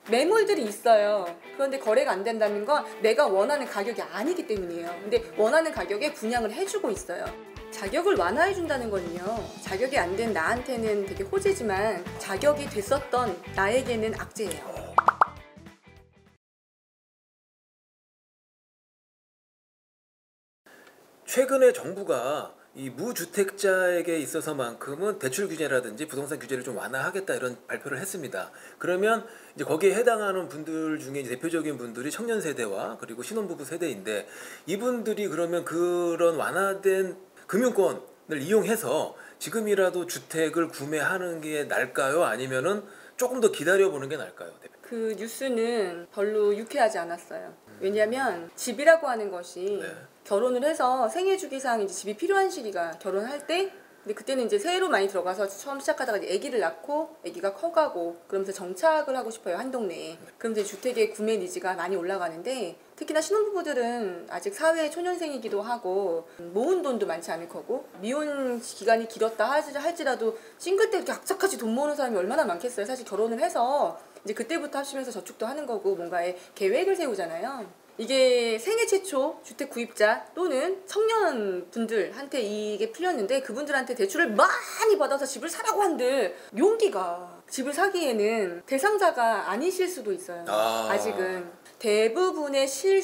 매물들이 있어요. 그런데 거래가 안 된다는 건 내가 원하는 가격이 아니기 때문이에요. 근데 원하는 가격에 분양을 해주고 있어요. 자격을 완화해준다는 거는요, 자격이 안 된 나한테는 되게 호재지만 자격이 됐었던 나에게는 악재예요. 최근에 정부가 이 무주택자에게 있어서만큼은 대출 규제라든지 부동산 규제를 좀 완화하겠다 이런 발표를 했습니다. 그러면 이제 거기에 해당하는 분들 중에 이제 대표적인 분들이 청년 세대와 그리고 신혼부부 세대인데, 이분들이 그러면 그런 완화된 금융권을 이용해서 지금이라도 주택을 구매하는 게 나을까요? 아니면은 조금 더 기다려보는 게 나을까요? 그 뉴스는 별로 유쾌하지 않았어요. 왜냐하면 집이라고 하는 것이 결혼을 해서 생애주기상 이제 집이 필요한 시기가 결혼할 때, 근데 그때는 이제 새해로 많이 들어가서 처음 시작하다가 이제 아기를 낳고 아기가 커가고 그러면서 정착을 하고 싶어요, 한 동네에. 그럼 이제 주택의 구매 니즈가 많이 올라가는데, 특히나 신혼부부들은 아직 사회 초년생이기도 하고 모은 돈도 많지 않을 거고, 미혼 기간이 길었다 할지라도 싱글 때 이렇게 악착같이 돈 모으는 사람이 얼마나 많겠어요. 사실 결혼을 해서 이제 그때부터 합치면서 저축도 하는 거고 뭔가의 계획을 세우잖아요. 이게 생애 최초 주택 구입자 또는 청년분들한테 이게 풀렸는데, 그분들한테 대출을 많이 받아서 집을 사라고 한들 용기가, 집을 사기에는 대상자가 아니실 수도 있어요. 아직은. 대부분의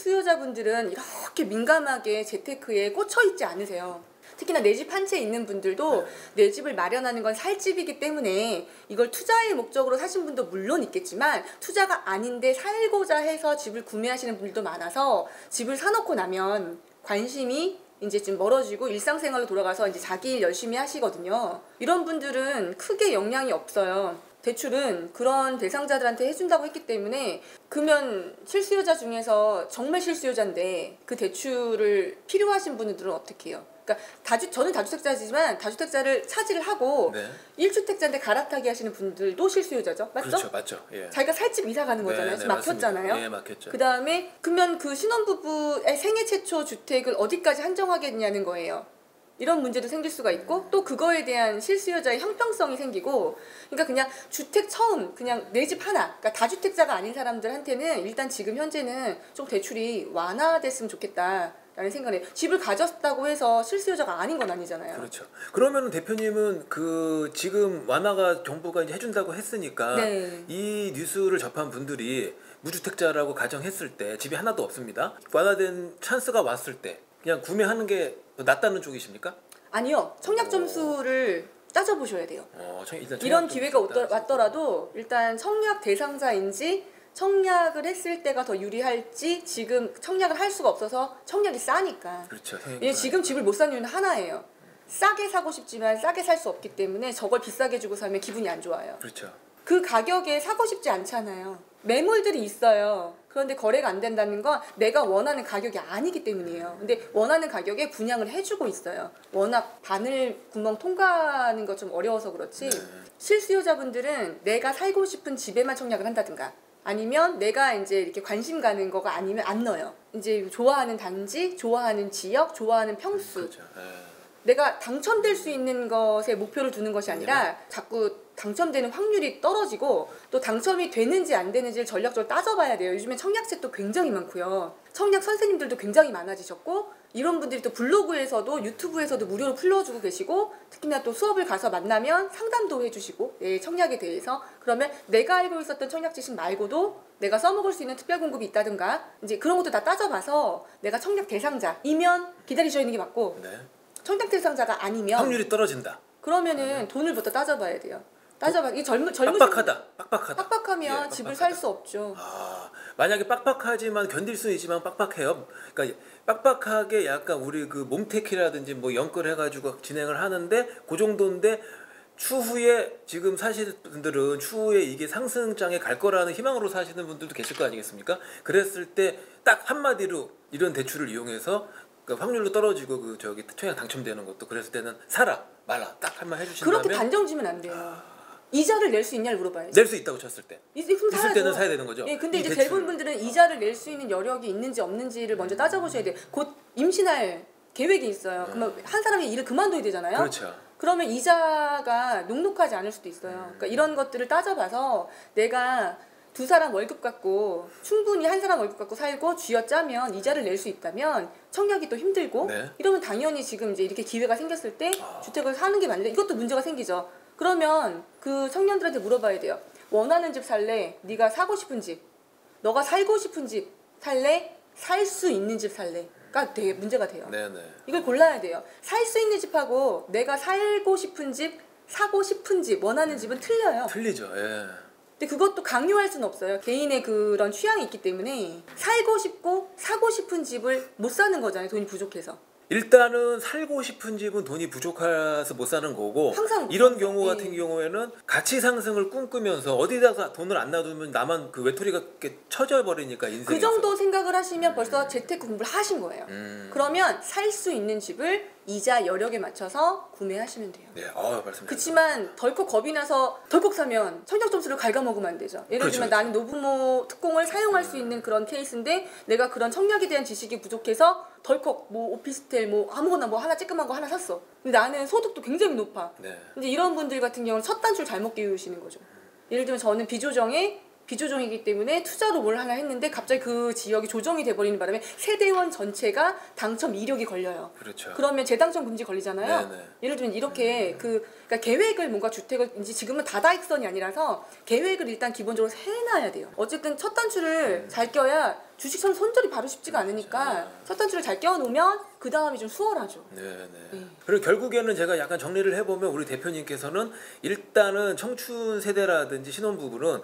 실수요자분들은 이렇게 민감하게 재테크에 꽂혀 있지 않으세요. 특히나 내 집 한 채 있는 분들도 내 집을 마련하는 건 살 집이기 때문에 이걸 투자의 목적으로 사신 분도 물론 있겠지만, 투자가 아닌데 살고자 해서 집을 구매하시는 분들도 많아서 집을 사놓고 나면 관심이 이제 좀 멀어지고 일상생활로 돌아가서 이제 자기 일 열심히 하시거든요. 이런 분들은 크게 영향이 없어요. 대출은 그런 대상자들한테 해준다고 했기 때문에. 그러면 실수요자 중에서 정말 실수요자인데 그 대출을 필요하신 분들은 어떻게 해요? 그러니까 저는 다주택자지만 다주택자를 차지를 하고 1주택자인데 갈아타기 하시는 분들도 실수요자죠. 맞죠? 그렇죠, 맞죠. 예. 자기가 살 집 이사 가는 거잖아요. 지금 막혔잖아요. 예, 막혔죠. 그다음에 그러면 그 신혼부부의 생애 최초 주택을 어디까지 한정하겠냐는 거예요. 이런 문제도 생길 수가 있고, 또 그거에 대한 실수요자의 형평성이 생기고, 그러니까 그냥 주택 처음 그냥 내 집 하나, 그러니까 다주택자가 아닌 사람들한테는 일단 지금 현재는 좀 대출이 완화됐으면 좋겠다 라는 생각에. 집을 가졌다고 해서 실수요자가 아닌 건 아니잖아요. 그렇죠. 그러면 대표님은 그 지금 완화가 정부가 이제 해준다고 했으니까 이 뉴스를 접한 분들이 무주택자라고 가정했을 때, 집이 하나도 없습니다, 완화된 찬스가 왔을 때 그냥 구매하는 게 낫다는 쪽이십니까? 아니요. 청약 점수를 따져보셔야 돼요. 일단 이런 기회가 왔더라도 일단 청약 대상자인지, 청약을 했을 때가 더 유리할지. 지금 청약을 할 수가 없어서 청약이 싸니까. 그렇죠. 지금 집을 못 사는 이유는 하나예요. 싸게 사고 싶지만 싸게 살 수 없기 때문에 저걸 비싸게 주고 사면 기분이 안 좋아요. 그렇죠. 그 가격에 사고 싶지 않잖아요. 매물들이 있어요. 그런데 거래가 안 된다는 건 내가 원하는 가격이 아니기 때문이에요. 근데 원하는 가격에 분양을 해주고 있어요. 워낙 바늘 구멍 통과하는 거 좀 어려워서 그렇지. 실수요자분들은 내가 살고 싶은 집에만 청약을 한다든가, 아니면 내가 이제 이렇게 관심 가는 거가 아니면 안 넣어요. 이제 좋아하는 단지, 좋아하는 지역, 좋아하는 평수. 그렇죠. 내가 당첨될 수 있는 것에 목표를 두는 것이 아니라 자꾸 당첨되는 확률이 떨어지고, 또 당첨이 되는지 안 되는지를 전략적으로 따져봐야 돼요. 요즘에 청약책도 굉장히 많고요. 청약 선생님들도 굉장히 많아지셨고, 이런 분들이 또 블로그에서도 유튜브에서도 무료로 풀어주고 계시고, 특히나 또 수업을 가서 만나면 상담도 해주시고, 청약에 대해서. 그러면 내가 알고 있었던 청약 지식 말고도 내가 써먹을 수 있는 특별 공급이 있다든가, 이제 그런 것도 다 따져봐서 내가 청약 대상자이면 기다리셔야 하는 게 맞고, 청약 대상자가 아니면 확률이 떨어진다. 그러면은 돈을부터 따져봐야 돼요. 이 젊은 빡빡하면 집을 살 수 없죠. 만약에 빡빡하지만 견딜 수 있지만 빡빡해요. 그러니까 빡빡하게 약간 우리 그 몸테키라든지 뭐 연끌해가지고 진행을 하는데 그 정도인데, 추후에 지금 사시는 분들은 추후에 이게 상승장에 갈 거라는 희망으로 사시는 분들도 계실 거 아니겠습니까? 그랬을 때 딱 한마디로 이런 대출을 이용해서 확률로 떨어지고 그 청약 당첨되는 것도, 그랬을 때는 사라 말라 딱 한마디 해주신다면. 그렇게 단정 지면 안 돼요. 이자를 낼 수 있냐를 물어봐야죠. 낼 수 있다고 쳤을 때. 있을 때는 사야 되는 거죠. 근데 이제 대부분 분들은 이자를 낼 수 있는 여력이 있는지 없는지를 먼저 따져보셔야 돼요. 곧 임신할 계획이 있어요. 그러면 한 사람이 일을 그만둬야 되잖아요. 그렇죠. 그러면 이자가 녹록하지 않을 수도 있어요. 그러니까 이런 것들을 따져봐서 내가 두 사람 월급 갖고 충분히 한 사람 월급 갖고 살고 쥐어짜면 이자를 낼 수 있다면 청약이 또 힘들고 네. 이러면 당연히 지금 이제 이렇게 기회가 생겼을 때 주택을 사는 게 맞는데 이것도 문제가 생기죠. 그러면 그 청년들한테 물어봐야 돼요. 원하는 집 살래? 네가 사고 싶은 집. 너가 살고 싶은 집 살래? 살 수 있는 집 살래?가 되게 문제가 돼요. 네네. 이걸 골라야 돼요. 살 수 있는 집하고 내가 살고 싶은 집, 사고 싶은 집, 원하는 집은 틀려요. 틀리죠. 예. 근데 그것도 강요할 수는 없어요. 개인의 그런 취향이 있기 때문에 살고 싶고 사고 싶은 집을 못 사는 거잖아요. 돈이 부족해서. 일단은 살고 싶은 집은 돈이 부족해서 못 사는 거고 항상 이런 경우 예. 같은 경우에는 가치 상승을 꿈꾸면서 어디다가 돈을 안 놔두면 나만 그 외톨이가 이렇게 처져 버리니까 인생에서. 그 정도 생각을 하시면 벌써 재테크 공부를 하신 거예요. 그러면 살 수 있는 집을 이자 여력에 맞춰서 구매하시면 돼요. 네, 말씀. 그렇지만 덜컥 겁이 나서 덜컥 사면 청약 점수를 갉아먹으면 안 되죠. 예를 그렇죠, 들면 그렇죠. 나는 노부모 특공을 사용할 수 있는 그런 케이스인데 내가 그런 청약에 대한 지식이 부족해서 덜컥 뭐 오피스텔 뭐 아무거나 뭐 하나 쬐끄만 거 하나 샀어. 근데 나는 소득도 굉장히 높아. 네. 근데 이런 분들 같은 경우는 첫 단추를 잘못 끼우시는 거죠. 예를 들면 저는 비조정이기 때문에 투자로 뭘 하나 했는데 갑자기 그 지역이 조정이 돼버리는 바람에 세대원 전체가 당첨 이력이 걸려요. 그렇죠. 그러면 재당첨 금지 걸리잖아요. 네네. 예를 들면 이렇게 그러니까 계획을 뭔가 주택을 이제 지금은 다다익선이 아니라서 계획을 일단 기본적으로 해놔야 돼요. 어쨌든 첫 단추를 잘 껴야 주식처럼 손절이 바로 쉽지가 않으니까 첫 단추를 잘 껴놓으면 그 다음이 좀 수월하죠. 네네. 그리고 결국에는 제가 약간 정리를 해보면 우리 대표님께서는 일단은 청춘 세대라든지 신혼부부는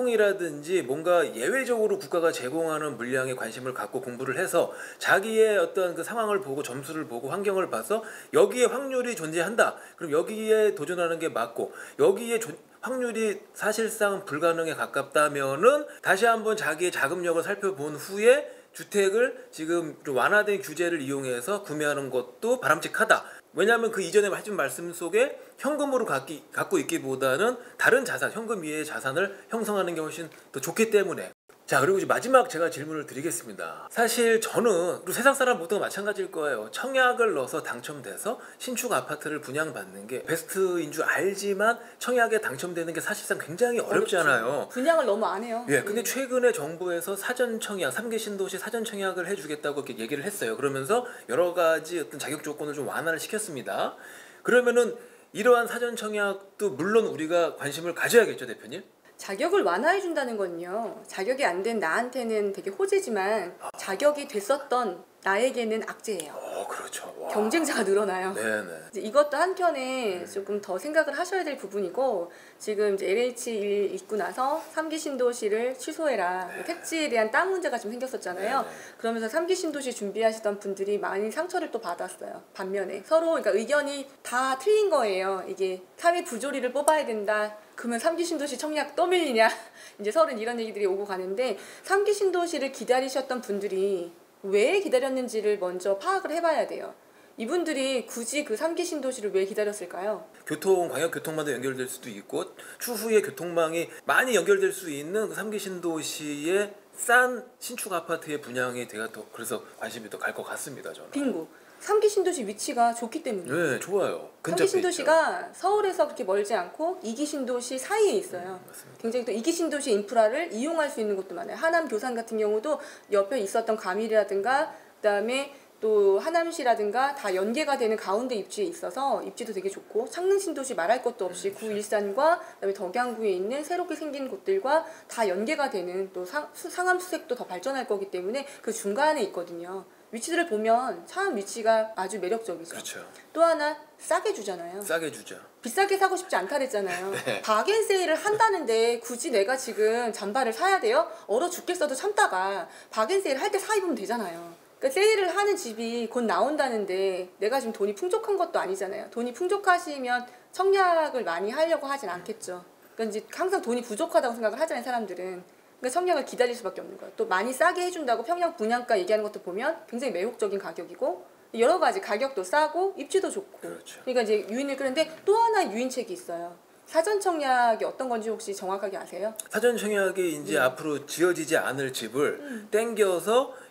특공이라든지 뭔가 예외적으로 국가가 제공하는 물량에 관심을 갖고 공부를 해서 자기의 어떤 그 상황을 보고 점수를 보고 환경을 봐서 여기에 확률이 존재한다. 그럼 여기에 도전하는 게 맞고 여기에 확률이 사실상 불가능에 가깝다면은 다시 한번 자기의 자금력을 살펴본 후에 주택을 지금 좀 완화된 규제를 이용해서 구매하는 것도 바람직하다. 왜냐하면 그 이전에 하신 말씀 속에 현금으로 갖고 있기보다는 다른 자산, 현금 이외의 자산을 형성하는 게 훨씬 더 좋기 때문에. 자, 그리고 이제 마지막 제가 질문을 드리겠습니다. 사실 저는 그리고 세상 사람 모두가 마찬가지일 거예요. 청약을 넣어서 당첨돼서 신축 아파트를 분양받는 게 베스트인 줄 알지만 청약에 당첨되는 게 사실상 굉장히 어렵잖아요. 분양을 너무 안 해요. 예, 근데 최근에 정부에서 사전 청약, 3기 신도시 사전 청약을 해주겠다고 이렇게 얘기를 했어요. 그러면서 여러 가지 어떤 자격 조건을 좀 완화를 시켰습니다. 그러면은 이러한 사전 청약도 물론 우리가 관심을 가져야겠죠, 대표님? 자격을 완화해 준다는 건요. 자격이 안 된 나한테는 되게 호재지만 자격이 됐었던 나에게는 악재예요. 그렇죠. 와. 경쟁자가 늘어나요. 네네. 이제 이것도 한편에 조금 더 생각을 하셔야 될 부분이고 지금 이제 LH1 있고 나서 3기 신도시를 취소해라. 네. 택지에 대한 땅 문제가 좀 생겼었잖아요. 네네. 그러면서 3기 신도시 준비하시던 분들이 많이 상처를 또 받았어요. 반면에 서로 그러니까 의견이 다 틀린 거예요. 이게 사회 부조리를 뽑아야 된다. 그러면 3기 신도시 청약 또 밀리냐? 이제 서로 이런 얘기들이 오고 가는데 3기 신도시를 기다리셨던 분들이 왜 기다렸는지를 먼저 파악을 해봐야 돼요. 이분들이 굳이 그 3기 신도시를 왜 기다렸을까요? 광역교통망도 연결될 수도 있고 추후에 교통망이 많이 연결될 수 있는 그 3기 신도시의 싼 신축 아파트의 분양에 대가 더 그래서 관심이 더 갈 것 같습니다. 저는. 빙고. 3기 신도시 위치가 좋기 때문이에요. 네, 좋아요. 3기 신도시가 서울에서 그렇게 멀지 않고 2기 신도시 사이에 있어요. 맞습니다. 굉장히 또 2기 신도시 인프라를 이용할 수 있는 곳도 많아요. 하남 교산 같은 경우도 옆에 있었던 가밀이라든가 그다음에 또 하남시라든가 다 연계가 되는 가운데 입지에 있어서 입지도 되게 좋고 창릉 신도시 말할 것도 없이 구일산과 그다음에 덕양구에 있는 새롭게 생긴 곳들과 다 연계가 되는 또 상암 수색도 더 발전할 거기 때문에 그 중간에 있거든요. 위치들을 보면 참 위치가 아주 매력적이죠. 그렇죠. 또 하나 싸게 주잖아요. 싸게 주죠. 비싸게 사고 싶지 않다 그랬잖아요. 네. 박앤세일을 한다는데 굳이 내가 지금 잠바를 사야 돼요? 얼어 죽겠어도 참다가 박앤세일 할 때 사 입으면 되잖아요. 그러니까 세일을 하는 집이 곧 나온다는데 내가 지금 돈이 풍족한 것도 아니잖아요. 돈이 풍족하시면 청약을 많이 하려고 하진 않겠죠. 그러니까 이제 항상 돈이 부족하다고 생각을 하잖아요, 사람들은. 그러니까 청약을 기다릴 수밖에 없는 거예요. 또 많이 싸게 해준다고 평양 분양가 얘기하는 것도 보면 굉장히 매혹적인 가격이고 여러 가지 가격도 싸고 입지도 좋고. 그렇죠. 그러니까 이제 유인을 끄는데 또 하나 유인책이 있어요. 사전 청약이 어떤 건지 혹시 정확하게 아세요? 사전 청약이 이제 앞으로 지어지지 않을 집을 땡겨서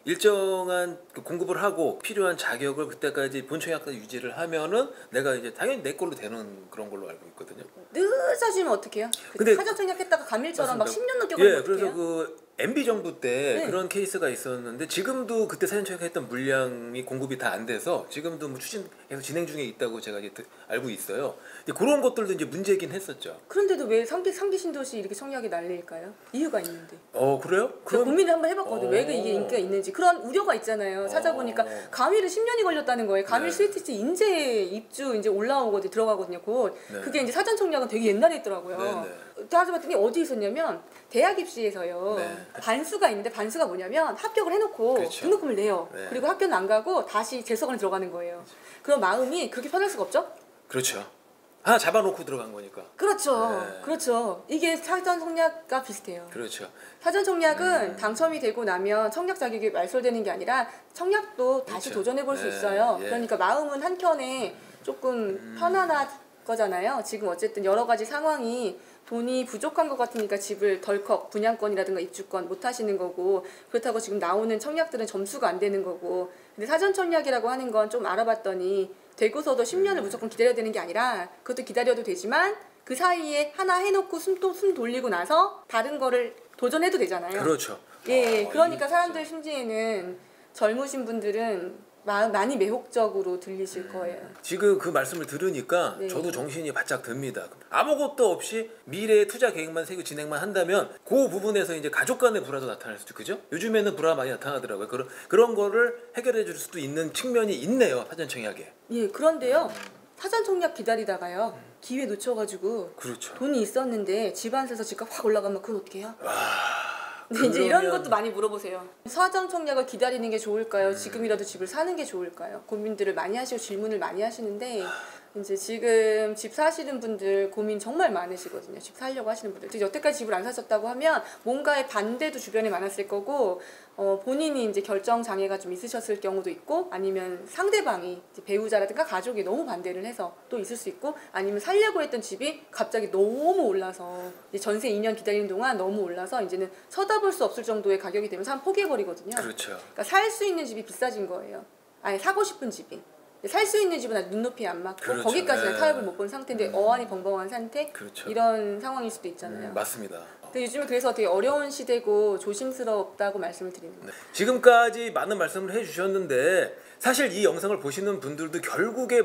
일정한 그 공급을 하고 필요한 자격을 그때까지 본청약까지 유지를 하면은 내가 이제 당연히 내 걸로 되는 그런 걸로 알고 있거든요. 늦어지면 어떡해요? 근데 사전 청약했다가 감일처럼 막 맞습니다. 10년 넘게 걸리면 예, 그래서 어떡해요? 그 MB 정부 때 네. 그런 케이스가 있었는데 지금도 그때 사전 청약했던 물량이 공급이 다 안 돼서 지금도 뭐 추진해서 진행 중에 있다고 제가 이제 알고 있어요. 근데 그런 것들도 이제 문제긴 했었죠. 그런데도 왜 상기 신도시 이렇게 청약이 난리일까요? 이유가 있는데. 그래요? 제가 고민을 한번 해봤거든요. 왜 이게 어. 인기가 있는지. 그런 우려가 있잖아요. 찾아보니까 감일을 10년이 걸렸다는 거예요. 감일 네. 스위트지 인제 입주 이제 올라오거든요. 들어가거든요. 곧. 네. 그게 이제 사전 청약은 되게 옛날에 있더라고요. 네, 따져봤더니 어디 있었냐면 대학 입시에서요. 네. 반수가 있는데 반수가 뭐냐면 합격을 해놓고 그렇죠. 등록금을 내요. 네. 그리고 학교는 안 가고 다시 재수학원에 들어가는 거예요. 그런 마음이 그렇게 편할 수가 없죠? 그렇죠. 하나 잡아놓고 들어간 거니까. 그렇죠. 네. 그렇죠. 이게 사전 청약과 비슷해요. 그렇죠. 사전 청약은 당첨이 되고 나면 청약 자격이 말소되는 게 아니라 청약도 다시 그렇죠. 도전해 볼 수 네, 있어요. 예. 그러니까 마음은 한켠에 조금 편안한 거잖아요. 지금 어쨌든 여러 가지 상황이 돈이 부족한 것 같으니까 집을 덜컥 분양권이라든가 입주권 못 하시는 거고, 그렇다고 지금 나오는 청약들은 점수가 안 되는 거고. 근데 사전 청약이라고 하는 건 좀 알아봤더니 되고서도 10년을 무조건 기다려야 되는 게 아니라 그것도 기다려도 되지만 그 사이에 하나 해놓고 숨 돌리고 나서 다른 거를 도전해도 되잖아요. 그렇죠. 예, 그러니까 이게 사람들 심지에는 젊으신 분들은 많이 매혹적으로 들리실 거예요. 지금 그 말씀을 들으니까 네. 저도 정신이 바짝 듭니다. 아무것도 없이 미래의 투자 계획만 세고 진행만 한다면 그 부분에서 이제 가족 간의 불화도 나타날 수도 그죠? 요즘에는 불화 많이 나타나더라고요. 그런 거를 해결해 줄 수도 있는 측면이 있네요. 사전 청약에. 예, 그런데요. 사전 청약 기다리다가요. 기회 놓쳐가지고 그렇죠. 돈이 있었는데 집 안 사서 집값 확 올라가면 그건 어떻게 해요? 근데 이제 그러면- 이런 것도 많이 물어보세요. 사전 청약을 기다리는 게 좋을까요? 지금이라도 집을 사는 게 좋을까요? 고민들을 많이 하시고 질문을 많이 하시는데 이제 지금 집 사시는 분들 고민 정말 많으시거든요. 집 살려고 하시는 분들. 특히 여태까지 집을 안 사셨다고 하면 뭔가의 반대도 주변에 많았을 거고, 본인이 이제 결정 장애가 좀 있으셨을 경우도 있고, 아니면 상대방이 이제 배우자라든가 가족이 너무 반대를 해서 또 있을 수 있고, 아니면 살려고 했던 집이 갑자기 너무 올라서 이제 전세 2년 기다리는 동안 너무 올라서 이제는 쳐다볼 수 없을 정도의 가격이 되면 사람 포기해버리거든요. 그렇죠. 그러니까 살 수 있는 집이 비싸진 거예요. 아니 사고 싶은 집이. 살 수 있는 집은 아직 눈높이에 안 맞고 그렇죠. 거기까지는 네. 타협을 못 본 상태인데 어안이 벙벙한 상태 그렇죠. 이런 상황일 수도 있잖아요. 맞습니다. 근데 요즘에 그래서 되게 어려운 시대고 조심스럽다고 말씀을 드리는 거예요. 네. 지금까지 많은 말씀을 해주셨는데 사실 이 영상을 보시는 분들도 결국의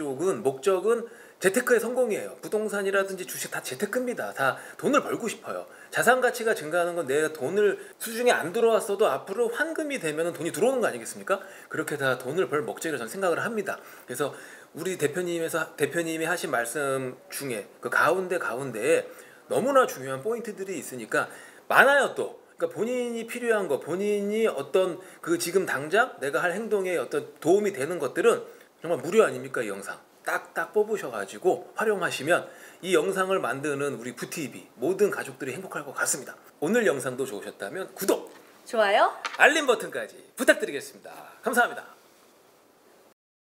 목적은 재테크의 성공이에요. 부동산이라든지 주식 다 재테크입니다. 다 돈을 벌고 싶어요. 자산 가치가 증가하는 건 내가 돈을 수중에 안 들어왔어도 앞으로 환금이 되면 돈이 들어오는 거 아니겠습니까? 그렇게 다 돈을 벌 목적으로 저는 생각을 합니다. 그래서 우리 대표님이 하신 말씀 중에 그 가운데에 너무나 중요한 포인트들이 있으니까 많아요 또. 그러니까 본인이 필요한 거, 본인이 어떤 그 지금 당장 내가 할 행동에 어떤 도움이 되는 것들은 정말 무료 아닙니까 이 영상. 딱딱 뽑으셔가지고 활용하시면 이 영상을 만드는 우리 부티비 모든 가족들이 행복할 것 같습니다. 오늘 영상도 좋으셨다면 구독, 좋아요? 알림 버튼까지 부탁드리겠습니다. 감사합니다.